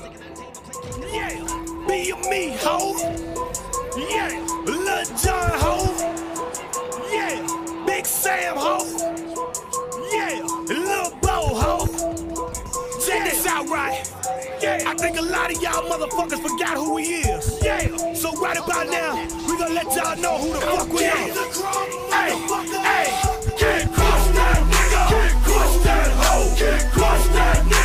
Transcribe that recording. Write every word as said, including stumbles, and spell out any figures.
Yeah, be a me, ho. Yeah, Lil John, ho. Yeah, Big Sam, ho. Yeah, Lil Bo, ho. Check this out, right? Yeah, I think a lot of y'all motherfuckers forgot who he is. Yeah, so right about now, we gonna let y'all know who the fuck we are. Hey, hey, can't cross that nigga, can't cross that hoe, can't cross that nigga.